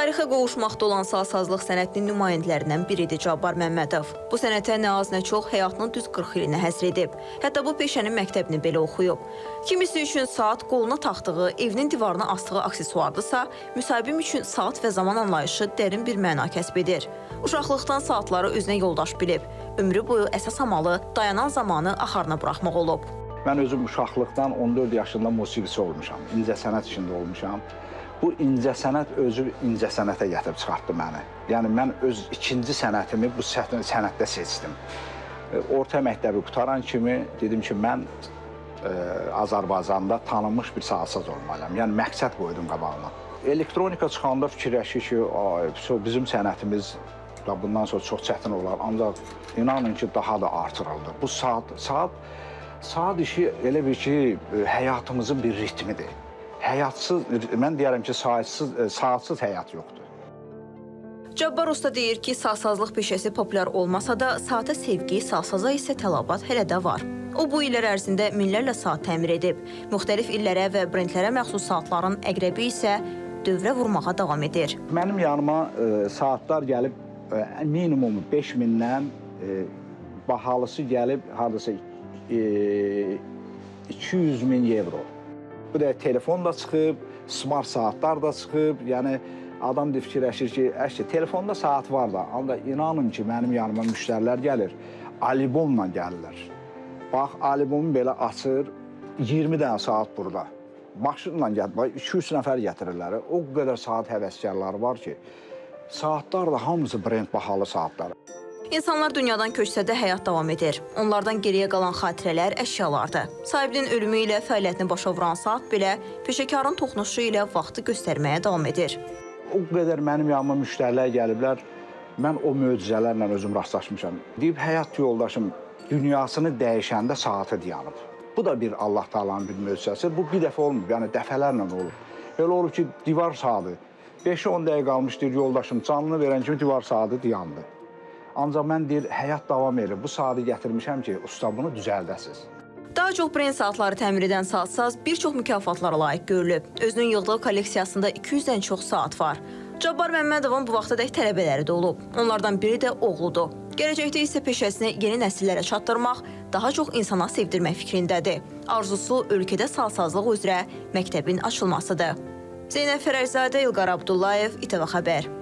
Tarixə qovuşmaqda olan sazsazlıq sənətinin nümayəndələrindən biridir Cabbar Məmmədov. Bu sənətə nə az nə çox həyatının düz 40 ilinə həsr edib. Hətta bu peşənin məktəbini belə oxuyub. Kimisi üçün saat qoluna taxdığı, evinin divarına asdığı aksesuardırsa, müsahibim üçün saat və zaman anlayışı dərin bir məna kəsb edir. Uşaqlıqdan saatları özünə yoldaş bilib. Ömrü boyu əsas amalı dayanan zamanı axarına buraxmaq olub. Mən özüm uşaqlıqdan 14 yaşında musiqisi olmuşam, incəsənət içində olmuşam. Bu incəsənət özü incəsənətə gətirib çıxartdı məni. Yəni, mən öz ikinci sənətimi bu sənətdə seçdim. Orta məktəbi qutaran kimi dedim ki, mən Azərbaycanda tanınmış bir sazsaz olmalıyam. Yəni, məqsəd qoydum qabağıma. Elektronika çıxanda fikirləşir ki, bizim sənətimiz bundan sonra çox çətin olar. Ancaq inanın ki, daha da artırıldı. Bu saat işi elə bir ki, həyatımızın bir ritmidir. Həyatsız, mən deyərəm ki, saatsız həyat yoxdur. Cabbar usta deyir ki, sazsazlıq peşəsi populyar olmasa da, saata sevgi, sazsaza isə tələbat hələ də var. O, bu illər ərzində minlərlə saat təmir edib. Müxtəlif illərə və brendlərə məxsus saatların əqrəbi isə dövrə vurmağa davam edir. Mənim yanıma saatlar gəlib minimum 5000-dən, bahalısı gəlib hardasa 200.000 euro. Bu da telefon da çıxıb, smart saatlar da çıxıb. Yəni, adam da fikirləşir ki, telefonda saat var da. Amma inanın ki, mənim yanıma müştərilər gəlir, albomla gəlirlər. Bax, albomu belə açır, 20 dənə saat burada. Maşınla gəlir, 200 nəfər gətirirlər. O qədər saat həvəskarları var ki, saatlar da hamısı brend bahalı saatlar. İnsanlar dünyadan köçsə də həyat davam edir. Onlardan geriyə qalan xatirələr əşyalardır. Sahibinin ölümü ilə fəaliyyətini başa vuran saat belə peşəkarın toxunuşu ilə vaxtı göstərməyə davam edir. O qədər mənim yanıma müştərilər gəliblər, mən o möcüzələrlə özüm rastlaşmışam. Deyib, həyat yoldaşım dünyasını dəyişəndə saatı dayanıb. Bu da bir Allah Taala'nın bir möcüzəsi. Bu bir dəfə olmur, yəni dəfələrlə olur. Elə olur ki, divar saatı 5-10 dəqiqə qalmışdır, yoldaşım canını verən kimi divar saatı dayandı. Ancaq mən deyir, həyat davam edir. Bu saatı gətirmişəm ki, usta bunu düzəldəsiz. Daha çox brend saatları təmir edən saatsaz bir çox mükafatlara layiq görülüb. Özünün yığdığı kolleksiyasında 200-dən çox saat var. Cabbar Məmmədovun bu vaxtadək tələbələri də olub. Onlardan biri də oğludur. Gələcəkdə isə peşəsini yeni nəsillərə çatdırmaq, daha çox insana sevdirmək fikrindədir. Arzusu ölkədə sazsazlıq üzrə məktəbin açılmasıdır. Zeynəb Fərərzadə, İlqar Abdullayev, İTV Xəbər.